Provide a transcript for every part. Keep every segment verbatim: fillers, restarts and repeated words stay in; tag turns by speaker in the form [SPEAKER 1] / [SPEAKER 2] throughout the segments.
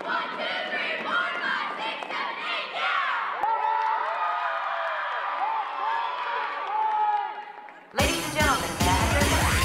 [SPEAKER 1] One, two, three, four, five, six, seven, eight, yeah!
[SPEAKER 2] Ladies and gentlemen, may I have your attention?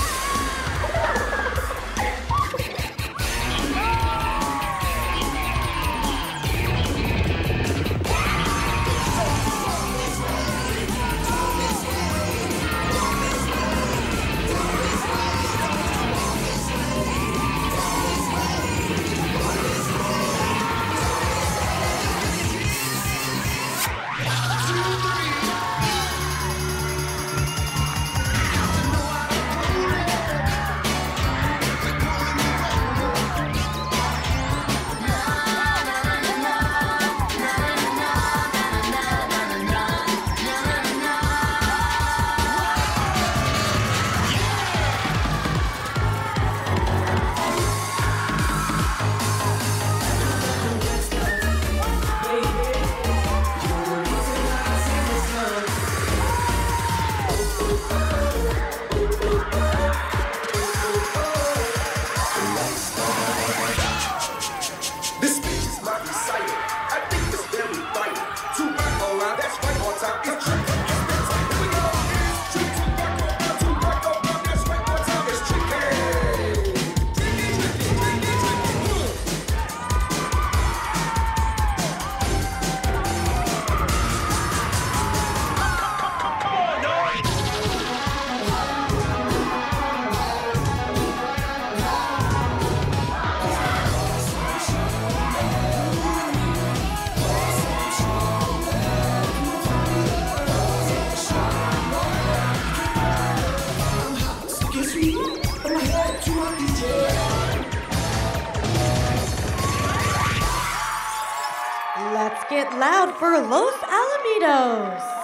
[SPEAKER 3] Let's get loud for Los Alamitos.